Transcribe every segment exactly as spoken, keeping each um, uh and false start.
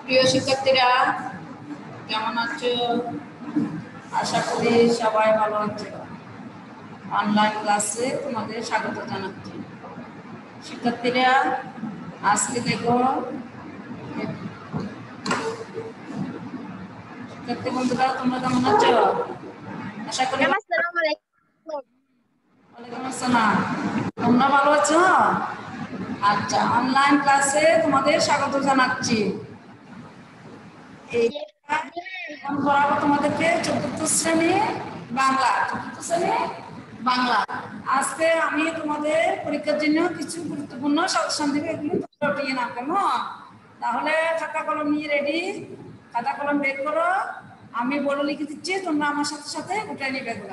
প্রিয় শিক্ষার্থীরা কেমন আছো? আশা করি সবাই ভালো আছো। অনলাইন ক্লাসে তোমাদের স্বাগত জানাচ্ছি। শিক্ষার্থীরা আজকে দেখো, শিক্ষার্থী বন্ধুরা তোমরা কেমন আছো? আশা করি ওয়ালাইকুম আসসালাম। তোমরা ভালো আছো? আচ্ছা, অনলাইন ক্লাসে তোমাদের স্বাগত জানাচ্ছি। এখন পড়াবো তোমাদেরকে চতুর্থ শ্রেণী বাংলা। চতুর্থ শ্রেণী বাংলা। আজকে আমি তোমাদের পরীক্ষার জন্য কিছু গুরুত্বপূর্ণ সাজেশন দেবো, এগুলো তোমরা উঠিয়ে নাও কেমন? তাহলে খাতা কলম নিয়ে রেডি, খাতা কলম বের করো। আমি বলে লিখে দিচ্ছি, তোমরা আমার সাথে সাথে উঠে নিবে এগুলা।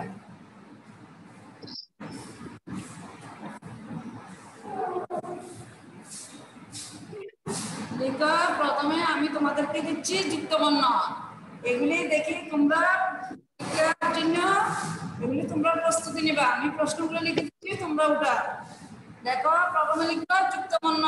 লিখো। প্রথমে আমি তোমাদেরকে দিচ্ছি যুক্তবর্ণ। এগুলি দেখি তোমরা জন্য এগুলি তোমরা প্রস্তুতি নিবা। আমি প্রশ্নগুলো লিখে দিচ্ছি, তোমরা উঠা। দেখো, প্রথমে লিখো যুক্তবর্ণ।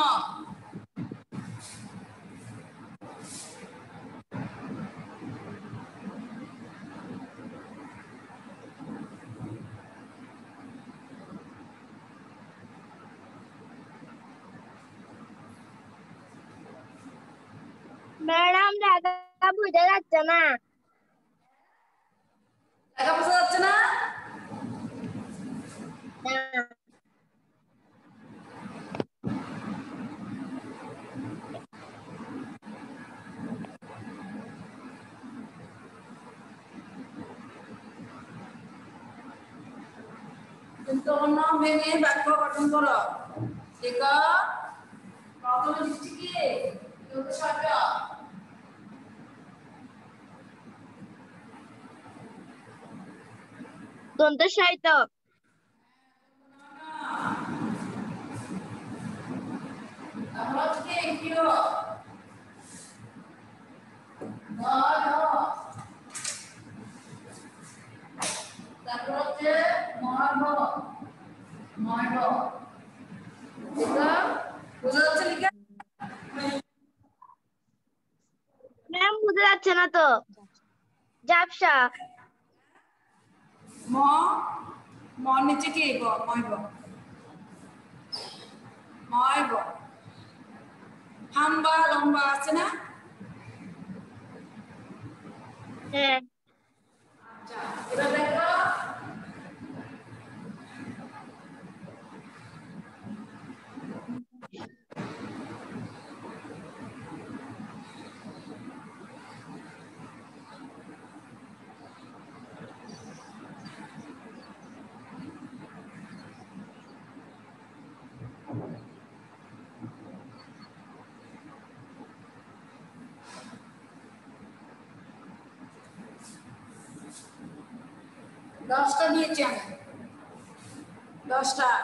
ম্যাডাম দেখা বুঝে যাচ্ছে না। দেখা বোঝা যাচ্ছে না? যুক্তবর্ণ ভেঙে বাক্য গঠন করো। দেখো, প্রথমে লিখছি কি যুক্তশব্দ। দন্ত সাহিত্য। তারপর হচ্ছে কি কিলো। তারপর হচ্ছে মহার্ঘ। মহার্ঘ। বুঝা যাচ্ছে লিখা? ম্যাম বুঝে যাচ্ছে না তো। ঝাপসা। ম ম নিচে কি গ ময় গ ময় গ। হাম্বা লম্বা আছে না? হ্যাঁ। আচ্ছা, এবার দেখো দশটা দিয়েছি আমি। দশটা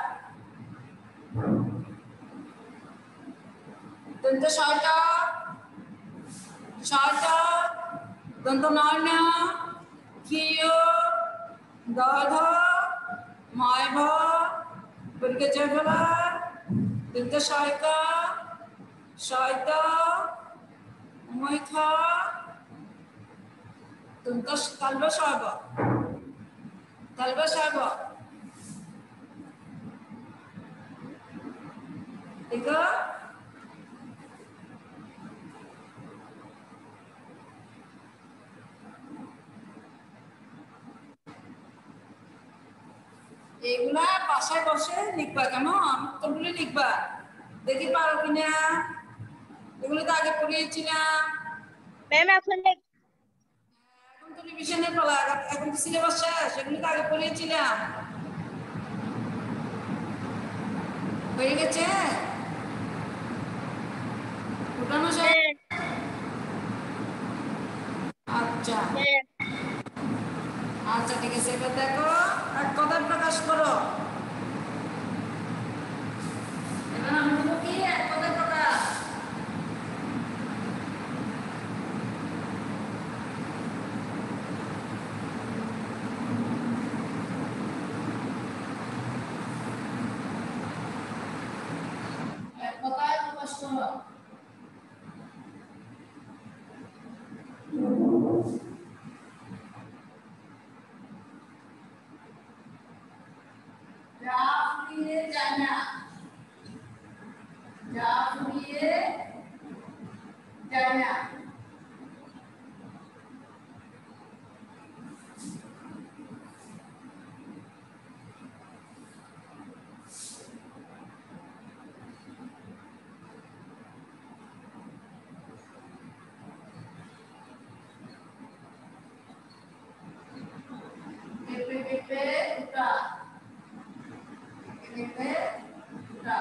দন্ত ছয়টা, ছয়টা দন্ত নয়ন, কিয় দধ ময় ভ পরীক্ষা জয়ফলা দন্ত ছয়ক ছয়ত মৈথ দন্ত তালব সর্ব তালব সর্ব। দেখো, এগুলা বাসায় বসে লিখবা কেন? উত্তরগুলি লিখবা। দেখি পারো কিনা। এগুলো তো আগে পড়িয়েছিলাম। ম্যাম এখন এখন তো রিভিশনের পালা, এখন তো সিলেবাস শেষ। এগুলো তো আগে পড়িয়েছিলাম। হয়ে গেছে? উঠানো শেষ? আচ্ছা আচ্ছা, ঠিক আছে। এবার দেখো, এক কথায় প্রকাশ করো। এবার আমি বলবো কি এক কথায় প্রকাশ। এক কথায় প্রকাশ করো। যা ফুরিয়ে যায় না। কেঁপে কেঁপে উঠা, কেঁপে কেঁপে উঠা।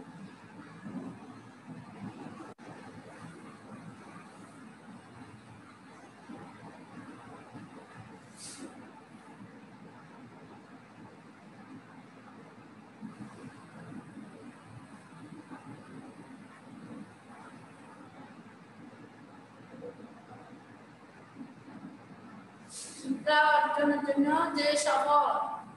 শিক্ষা অর্জনের জন্য যে সফল,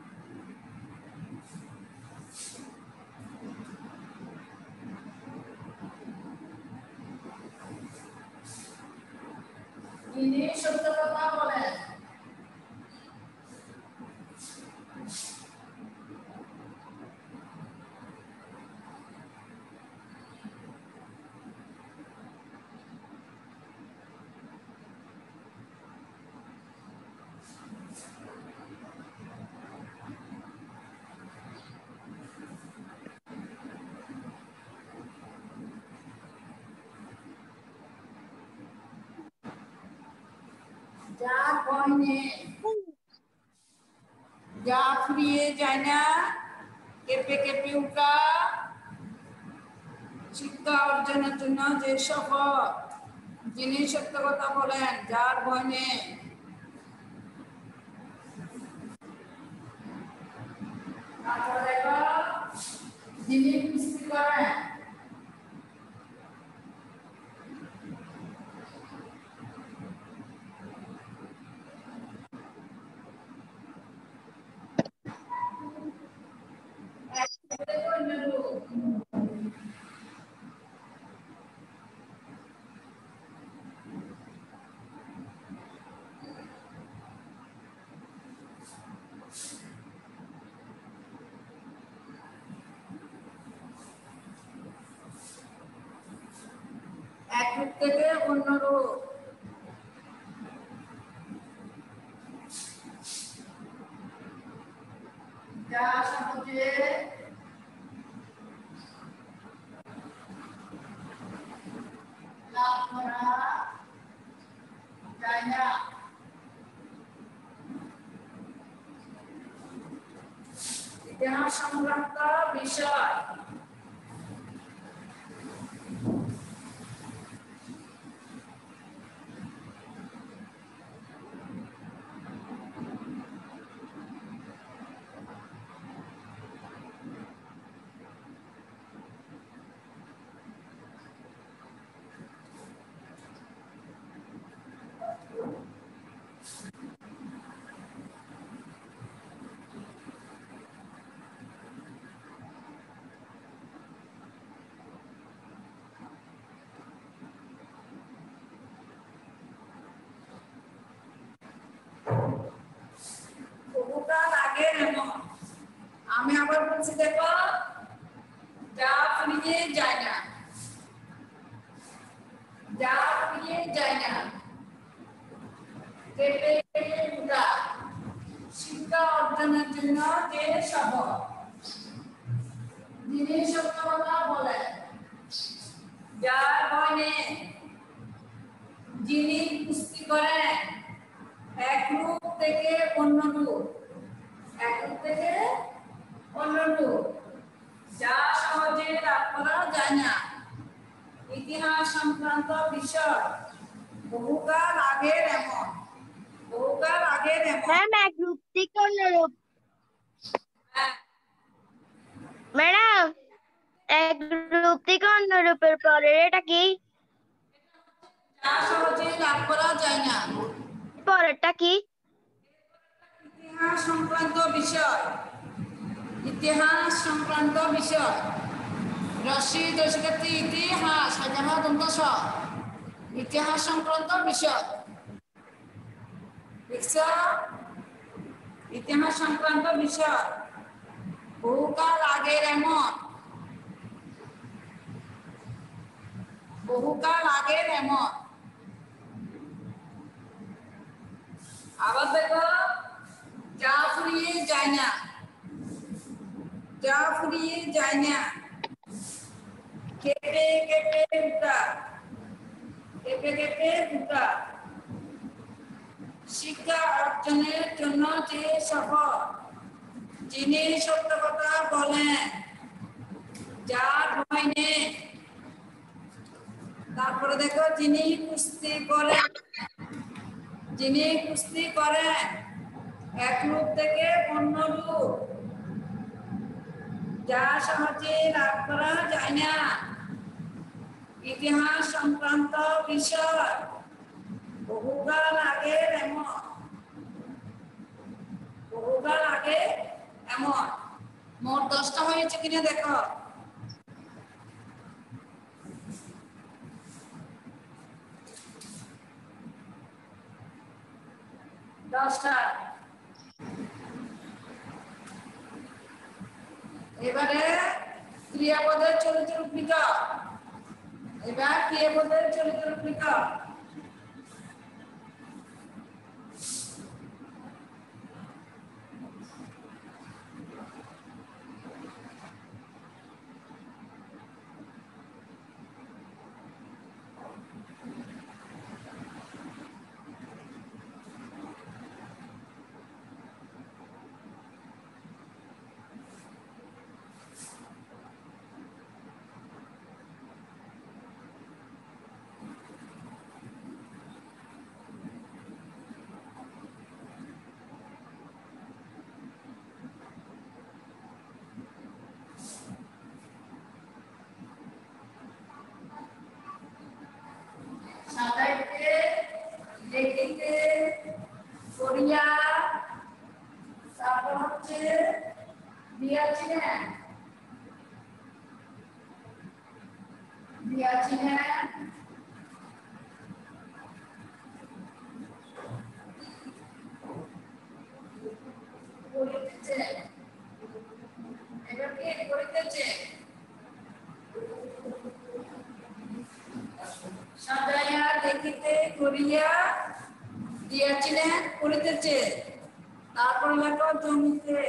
যিনি সত্য কথা বলেন, যার ভয় নেই, যা ফুরিয়ে যায় না, কেঁপে কেঁপে উঠা। শিক্ষা অর্জনের জন্য যে সফল, যিনি সত্য কথা বলেন, যার ভয় নেই। তারপরে দেখো, যিনি কুস্তি করেন, এক রূপ থেকে অন্য রূপ, যা সহজে লাভ করা যায় না। ইতিহাস সংক্রান্ত বিষয়, বহুকাল আগের এমন। আমি আবার বলছি দেখো, যা ফুরিয়ে যায় না, যা ফুরিয়ে যায় না, কেঁপে কেঁপে উঠা। শিক্ষা অর্জনের জন্য যে সফল, যিনি সত্য কথা বলেন, যার ভয় নেই, যিনি কুস্তি করেন, এক রূপ থেকে অন্য রূপ, এক রূপ থেকে অন্য রূপ, যা সহজে লাভ করা যায় না। ইতিহাস সংক্রান্ত বিষয়, বহুকাল আগের এমন, বহুকাল আগের এমন। ম্যাম এক রূপ থেকে অন্য রূপ, ম্যাডাম এক রূপ থেকে অন্য রূপের পরে এটা কি? যা সহজে লাভ করা যায় না। পরেরটা কি? ইতিহাস সংক্রান্ত বিষয়, ইতিহাস সংক্রান্ত বিষয়। রশ্মি দশকতি ইতিহাস হাজামা দন্তস, ইতিহাস সংক্রান্ত বিষয়। দেখছ, ইতিহাস সংক্রান্ত বিষয়, বহুকাল আগের এমন, বহুকাল আগের এমন। আবার দেখো যা ফুরিয়ে যায় না, যা ফুরিয়ে যায় না, কেটে কেটে উঠা, কেটে কেটে উঠা, শিক্ষা অর্জনের জন্য যে সফল, যিনি সত্য কথা বলেন, যার ভয় নেই। তারপরে দেখো যিনি কুস্তি করেন, যিনি কুস্তি করেন এক রূপ থেকে অন্য রূপ, যা সহজে লাভ করা যায় না। ইতিহাস সংক্রান্ত বিষয় বহুকাল আগে এমন, বহুকাল আগে এমন। মোট দশটা হয়েছে কিনা দেখো। দশটা। এবারে ক্রিয়াপদের চরিত্র রূপিকা, এবার ক্রিয়াপদের চরিত্র রূপিকা। সাজাইতে, দেখিতে, করিয়া, তারপর হচ্ছে দিয়াছিলেন, দিয়াছিলেন, করিতেছে, এবার কি করিতেছে, সাজাইয়া, দেখিতে, করিয়া, দিয়াছিলেন, করিতেছে। তারপর লেখো জমিতে,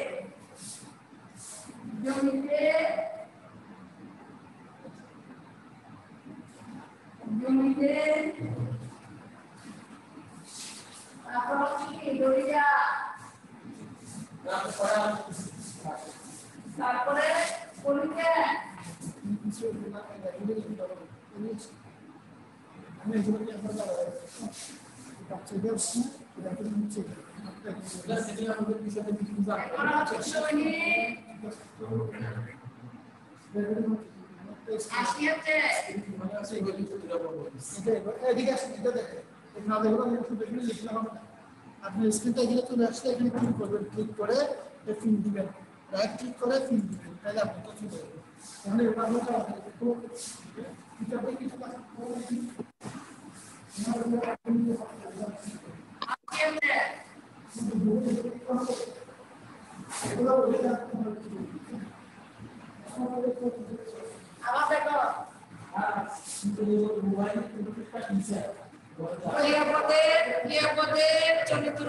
জমিতে, জমিতে, তারপর কি দরিয়া, তারপরে করিতে, আমি এগুলোকে একবার বলা বাচ্চা দেবছি এটা কি হচ্ছে এটা সেদিন আমাদের বিষয়টা কি বুঝা আমরা সবাই আসিয়াতে মানে আছে এগুলি তো দিরা বলবো এটা এদিকে আসলে এটা দেখে না দেখো আমি একটু দেখে লিখলাম আমরা আপনি স্ক্রিনটা দিলে চলে আসলে এখানে ক্লিক করবেন ক্লিক করে এই ফিল দিবেন রাইট ক্লিক করে ফিল দিবেন তাহলে আপনি তো চলে যাবে তাহলে এটা আমরা তো এটা কিছু কাজ আবার দেখো ক্রিয়াপদের ক্রিয়াপদের চরিত্র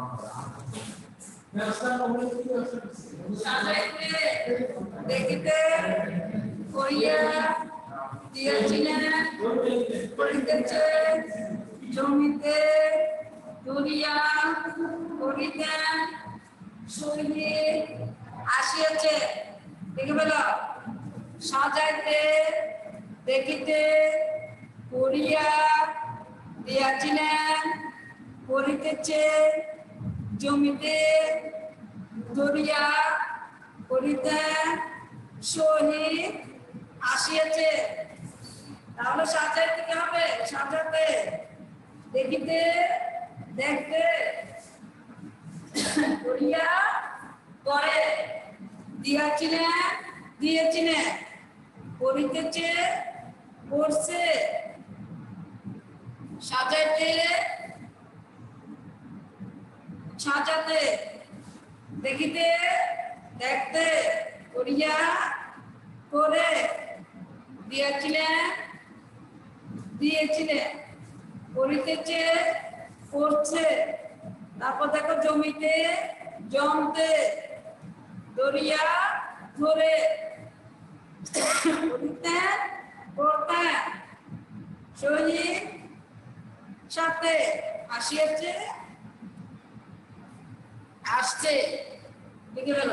সাজাইতে দেখিতে করিয়া দিয়াছিলেন করিতেছে জমিতে দরিয়া করিতেন সইলে আসিয়াছে দেখে পেল সাজাইতে দেখিতে করিয়া দিয়াছিলেন করিতেছে জমিতে দরিয়া করিতেন শহীদ আসিয়াছে। তাহলে সাজাইতে কি হবে? সাজাতে দেখিতে দেখতে করিয়া করে দিয়াছিলেন দিয়েছিলেন করিতেছে করছে সাজাইতে সাজাতে দেখিতে দেখতে করিয়া করে দিয়েছিলেন দিয়েছিলে, করিতেছে, করছে, তারপর দেখো জমিতে, জমতে, দরিয়া ধরে, করিতেন, করতেন, শহীদ সাথে, আসিয়াছে, আসছে, লিখে গেল।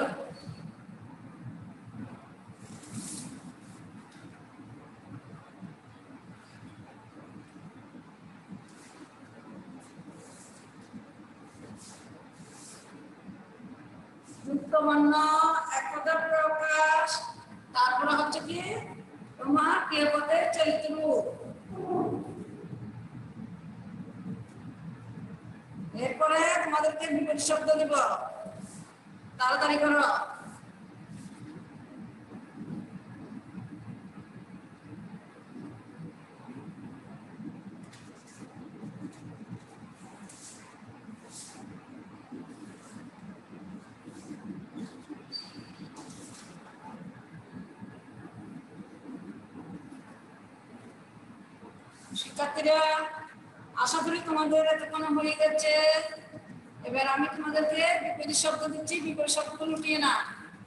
যুক্তবর্ণ একদা প্রকাশ, তারপরে হচ্ছে কি তোমার ক্রিয়াপদের চরিত্র রূপ। এরপরে তোমাদেরকে বিপরীত শব্দ দিব, তাড়াতাড়ি করো। শিক্ষার্থীরা আশা করি তোমাদের এতক্ষণ হয়ে গেছে। এবার আমি তোমাদেরকে বিপরীত শব্দ দিচ্ছি, বিপরীত শব্দ লুটিয়ে না।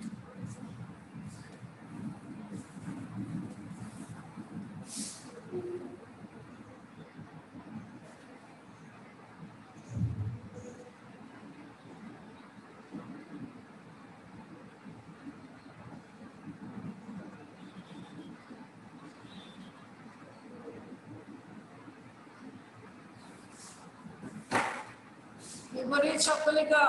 বিপরীত শব্দ লেখো।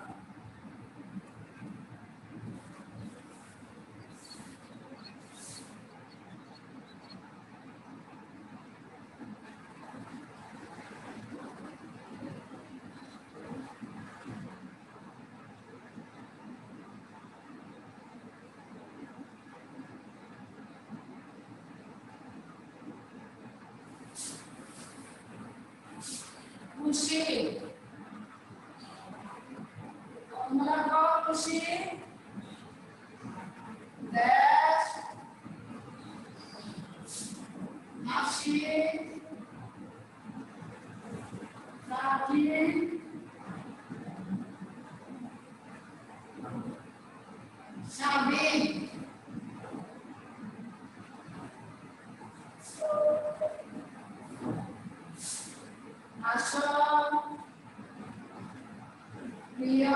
খুশি, তোমরা কত খুশি? দেশ, হাসি, প্রাচীন, স্বাধীন, আসল, প্রিয়,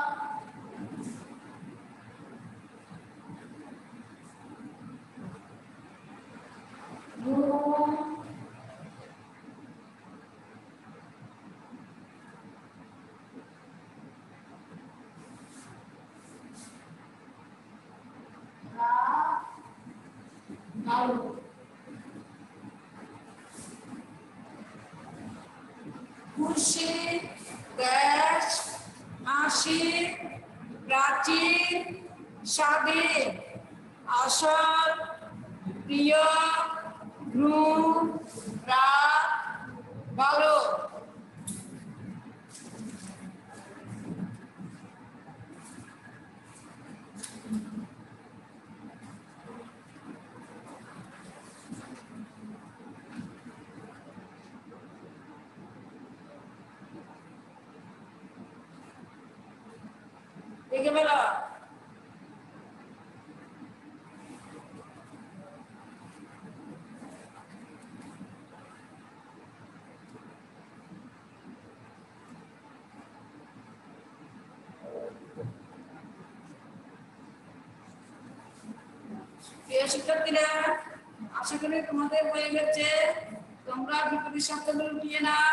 গুণ, রাত, ভালো। খুশি, দেশ, হাসি, প্রাচীন, স্বাধীন, আসল, প্রিয়, ঘুম, রাত, ভালো। দেখে ফেলো। প্রিয় শিক্ষার্থীরা, আশা করি তোমাদের হয়ে গেছে। তোমরা বিপরীত শব্দগুলো উঠিয়ে নাও।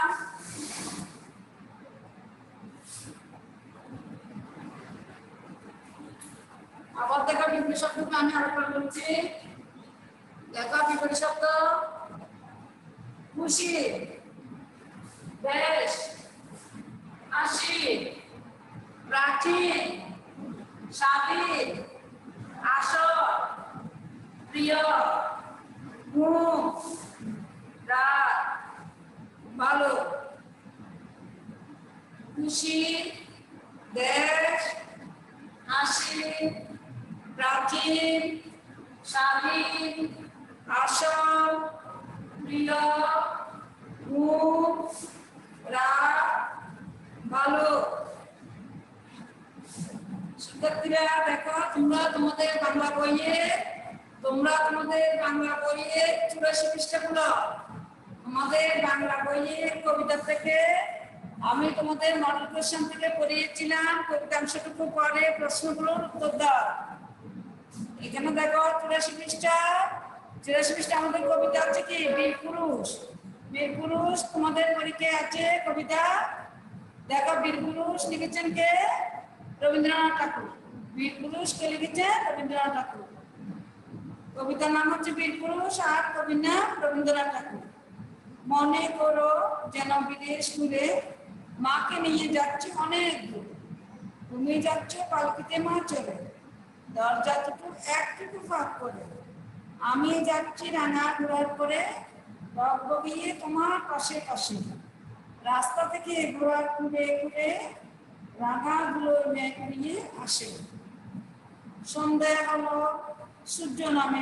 আবার দেখো বিপরীত শব্দকে আমি আরেকবার বলছি। দেখো বিপরীত শব্দ, খুশি, দেশ, হাসি, প্রাচীন, স্বাধীন, আসল, প্রিয়, ঘুম, রাত, ভালো। খুশি, দেশ, হাসি, প্রাচীন, স্বাধীন, আসল, প্রিয়, পৃষ্ঠাগুলো আমাদের বাংলা বইয়ের কবিতা থেকে আমি তোমাদের মডেল কোশ্চেন থেকে পড়িয়েছিলাম। কবিতাংশটুকু পরে প্রশ্নগুলোর উত্তর দাও। এখানে দেখো চুরাশি পৃষ্ঠা চুরাশি পৃষ্ঠা আমাদের কবিতা আছে কি বীর পুরুষ। বীর পুরুষ তোমাদের পরীক্ষায় আছে কবিতা। দেখো বীর পুরুষ লিখেছেন কে? রবীন্দ্রনাথ ঠাকুর। বীর পুরুষ কে লিখেছেন? রবীন্দ্রনাথ ঠাকুর। কবিতার নাম হচ্ছে বীর পুরুষ আর কবির নাম রবীন্দ্রনাথ ঠাকুর। মনে করো যেন বিদেশ ঘুরে মাকে নিয়ে যাচ্ছে অনেক দূর, তুমি যাচ্ছ পালকিতে মা চলে, দরজা দুটো একটুকু ফাঁক করে, আমি যাচ্ছি রাঙা ঘোড়ার করে, রব বগিয়ে তোমার পাশে পাশে, রাস্তা থেকে ঘোড়া ঘুরে ঘুরে রাঙা গুলো মেঘ নিয়ে আসে, সন্ধ্যা হলো সূর্য নামে।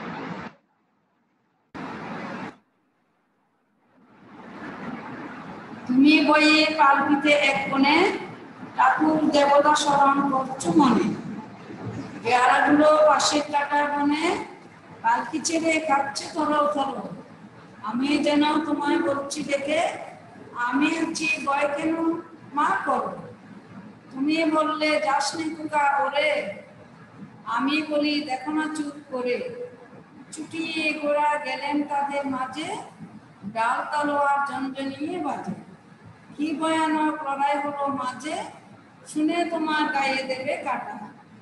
তুমি বইয়ে পালকিতে এক কোণে ঠাকুর দেবতা স্মরণ করছো মনে, পেয়ারাগুলো পাশের কাটা বনে পালকি ছেড়ে খাচ্ছে ধরো ধরো, আমি যেন তোমায় বলছি দেখে আমি আছি ভয় কেন মা করো, তুমি বললে যাস নি খোকা ওরে, আমি বলি দেখো না চুপ করে, ছুটিয়ে ঘোড়া গেলেন তাদের মাঝে, ডাল তলোয়ার ঝনঝনিয়ে বাজে, কি ভয়ানক লড়াই হলো মাঝে, শুনে তোমার গায়ে দেবে কাটা,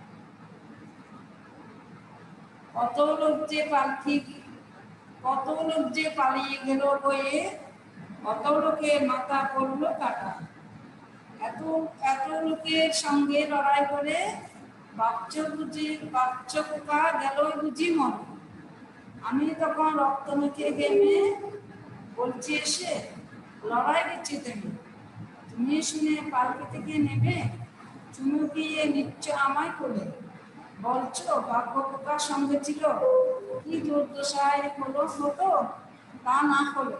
কত লোক যে পালকি কত লোক যে পালিয়ে গেল বয়ে, কত লোকের মাথা পড়লো কাটা, এত এত লোকের সঙ্গে লড়াই করে বাচ্চ বুঝি বাচ্চ পোকা গেল বুঝি মন, আমি তখন রক্ত মেখে গেমে বলছি এসে লড়াই দিচ্ছি তুমি, তুমি শুনে পালকি থেকে নেবে চুমুকিয়ে নিচ্ছ আমায় করে, বলছো ভাগ্য পোকার সঙ্গে ছিল কি দুর্দশায় হলো হতো তা না হলো।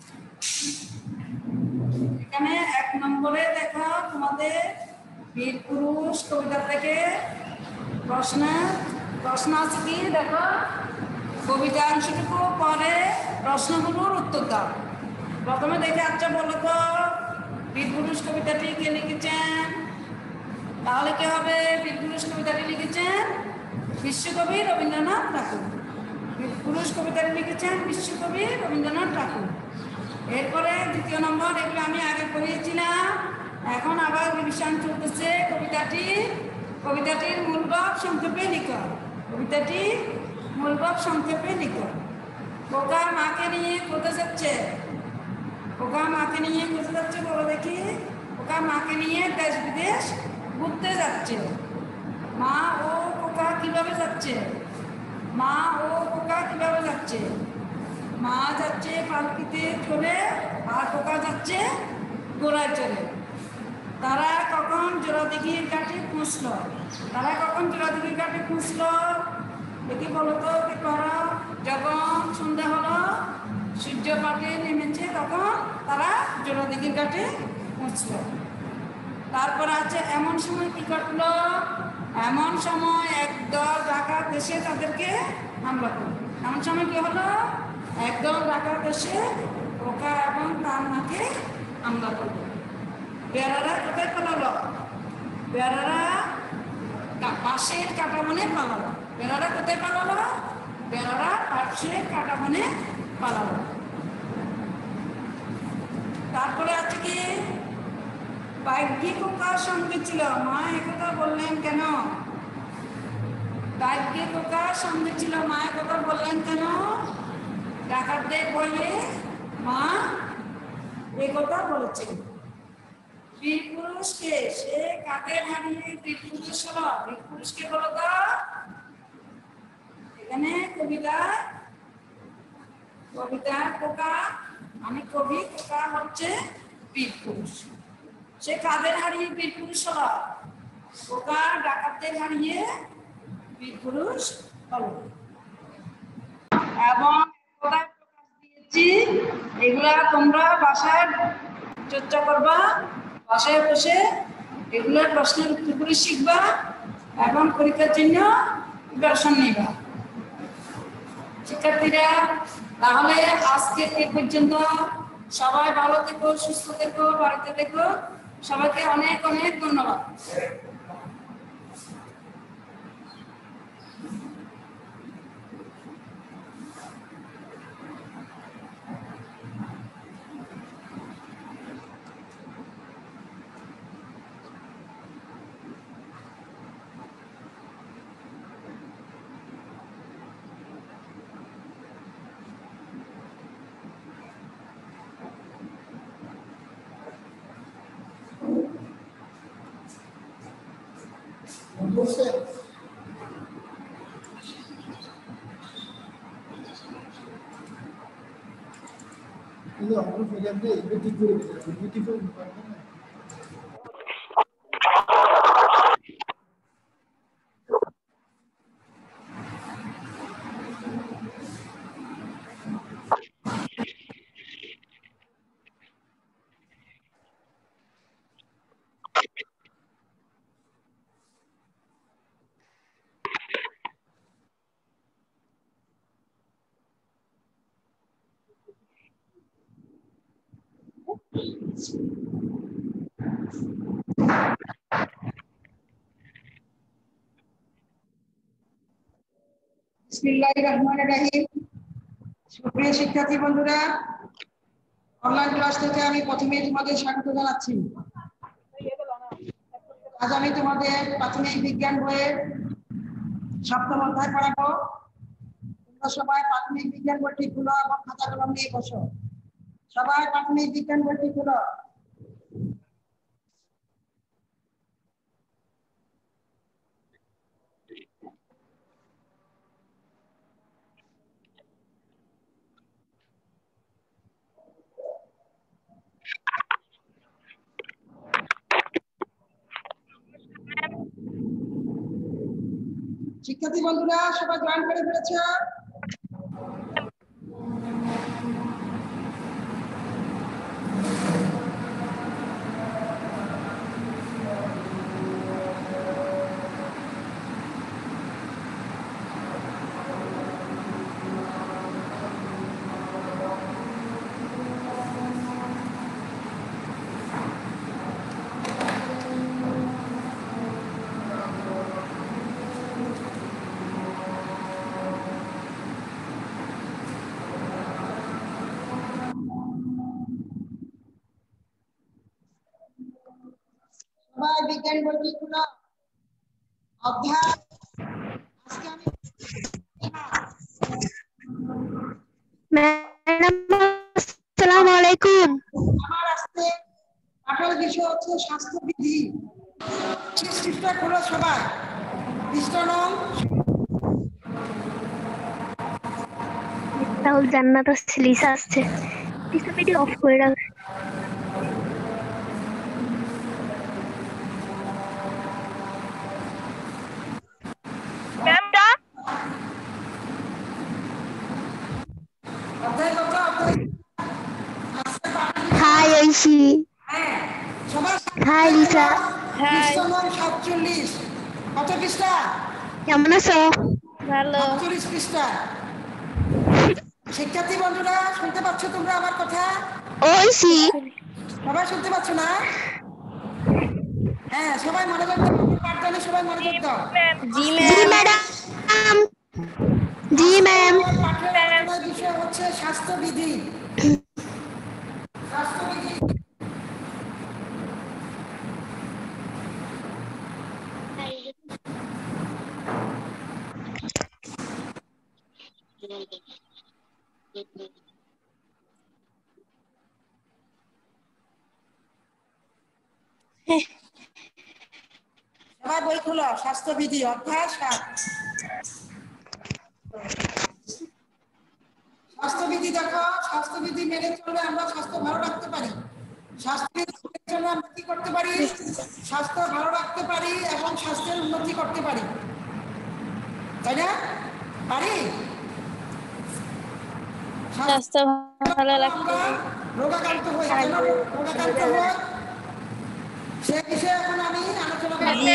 এখানে এক নম্বরে দেখা তোমাদের বীর পুরুষ কবিতা থেকে প্রশ্ন প্রশ্ন আছে কি দেখো, কবিতা অংশটুকু পরে প্রশ্নগুলোর উত্তর দাও। প্রথমে দেখে আচ্ছা বলো তো বীর পুরুষ কবিতাটি কে লিখেছেন? তাহলে কি হবে? বীর পুরুষ কবিতাটি লিখেছেন বিশ্বকবি রবীন্দ্রনাথ ঠাকুর। বীর পুরুষ কবিতাটি লিখেছেন বিশ্বকবি রবীন্দ্রনাথ ঠাকুর। এরপরে দ্বিতীয় নম্বর, এগুলো আমি আগে পড়িয়েছিলাম, এখন আবার রিভিশন চলতেছে। কবিতাটি কবিতাটির মূলভাব সংক্ষেপে লিখো। কবিতাটি মূলভাব সংক্ষেপে লিখো। খোকা মাকে নিয়ে কোথায় যাচ্ছে? খোকা মাকে নিয়ে কোথায় যাচ্ছে বলো দেখি। খোকা মাকে নিয়ে দেশ বিদেশ ঘুরতে যাচ্ছে। মা ও খোকা কিভাবে যাচ্ছে? মা ও খোকা কিভাবে যাচ্ছে? মা যাচ্ছে পালকিতে চলে আর খোকা যাচ্ছে ঘোড়ায় চলে। তারা কখন জোড়াদিঘির ঘাটে পৌঁছল? তারা কখন জোড়াদিঘির ঘাটে পৌঁছল দেখি বলো তো কি করো। যখন সন্ধ্যা হলো সূর্য পাটে নেমেছে তখন তারা জোড়াদিঘির ঘাটে পৌঁছল। তারপর আছে এমন সময় কি ঘটলো? এমন সময় একদল ডাকাত এসে তাদেরকে হামলা করলো। এমন সময় কি হলো? একদল ডাকাত এসে খোকা এবং তার মাকে হামলা করলো। বেড়ারা কোথায় পালালো? বেড়ারা পাশের কাটা বনে পালালো। বেড়ারা কোথায় পালালো? বেড়ারা পাশের কাটা বনে পালালো। তারপরে আছে কি বাইকি খোকার সঙ্গে ছিল। মা একথা বললেন কেন? বাইকি খোকার সঙ্গে ছিল, মা একথা বললেন কেন? ডাকাতদের বলে মা একথা বলেছে। বীর পুরুষকে সে কাকে হারিয়ে বীর পুরুষ হলো? বীর পুরুষকে বলো তো। এখানে কবিতা কবিতা খোকা মানে কবি, খোকা হচ্ছে বীর পুরুষ। সে কাদের হারিয়ে বীর পুরুষ হলো? খোকা ডাকাতদের হারিয়ে বীর পুরুষ হলো। এবং প্রকাশ দিয়েছি, এগুলা তোমরা বাসায় চর্চা করবা, বাসায় বসে এগুলোর প্রশ্নের উত্তরগুলি শিখবা এবং পরীক্ষার জন্য প্রিপারেশন নিবা। শিক্ষার্থীরা তাহলে আজকে এই পর্যন্ত। সবাই ভালো থেকো, সুস্থ থেকো, বাড়িতে থেকো। সবাইকে অনেক অনেক ধন্যবাদ। বিসমিল্লাহির রহমানির রহিম। সুপ্রিয় শিক্ষার্থী বন্ধুরা, অনলাইন ক্লাস থেকে আমি প্রথমেই তোমাদের স্বাগত জানাচ্ছি। আজ আমি তোমাদের প্রাথমিক বিজ্ঞান বইয়ের সপ্তম অধ্যায় পড়াবো। তোমরা সবাই প্রাথমিক বিজ্ঞান বইটি খুলো এবং খাতা কলম নিয়ে বসো। সবাই প্রাথমিক বিজ্ঞান বইটি খুলো। শিক্ষার্থী বন্ধুরা সবাই জয়েন করে ফেলেছো? সবাই বিজ্ঞান বইটি খুলো। অধ্যায় আজকে আমি ম্যাডাম আসসালামু আলাইকুম। আমার আজকে পাঠের বিষয় হচ্ছে স্বাস্থ্যবিধি। পৃষ্ঠা খুলো সবাই। পৃষ্ঠা নং রাহুল জান্নাত আসছে, লিসা আসছে। লিসা ভিডিও অফ করে রাখ। ম্যামটা অধ্যায় কত? অধ্যায় হাই ঐশী। হ্যাঁ সবাই হাই লিসা। পৃষ্ঠা নং সাতচল্লিশ। কত পৃষ্ঠা? কেমন আছো? ভালো। সাতচল্লিশ পৃষ্ঠা। শিক্ষার্থী বন্ধুরা শুনতে পাচ্ছ তোমরা আমার কথা? ঐশী সবাই শুনতে পাচ্ছ না? হ্যাঁ সবাই মনোযোগ দাও। পাঠদানে সবাই মনোযোগ দাও। জি ম্যাডাম। জি ম্যাম। পাঠের আলোচনার বিষয় হচ্ছে স্বাস্থ্যবিধি। স্বাস্থ্যবিধি সবাই বই খুলো। স্বাস্থ্যবিধি অধ্যায় সাত। স্বাস্থ্যবিধি দেখো, স্বাস্থ্যবিধি মেনে চললে আমরা স্বাস্থ্য ভালো রাখতে পারি। স্বাস্থ্যবিধি মেনে চললে আমরা কি করতে পারি? স্বাস্থ্য ভালো রাখতে পারি এবং স্বাস্থ্যের উন্নতি করতে পারি, তাই না? পারি? স্বাস্থ্য ভালো রাখতে রোগাক্রান্ত হই, কেন রোগাক্রান্ত হই সে বিষয়ে এখন আমি আলোচনা করব।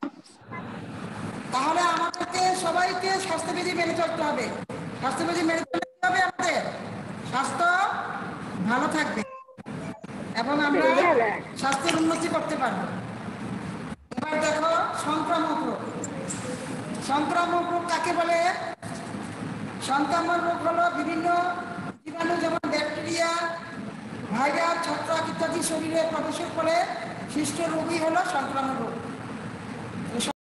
তাহলে আমাদেরকে সবাইকে স্বাস্থ্যবিধি মেনে চলতে হবে। স্বাস্থ্যবিধি মেনে চলতে হবে আমাদের। স্বাস্থ্য ভালো থাকবে এবং আমরা স্বাস্থ্যের উন্নতি করতে পারবো। এবার দেখো সংক্রামক রোগ। সংক্রামক রোগ কাকে বলে? সংক্রামক রোগ হলো বিভিন্ন জীবাণু যেমন ব্যাকটেরিয়া, ভাইরাস, ছত্রাক ইত্যাদি শরীরে প্রবেশের ফলে সৃষ্ট রোগই হলো সংক্রামক রোগ।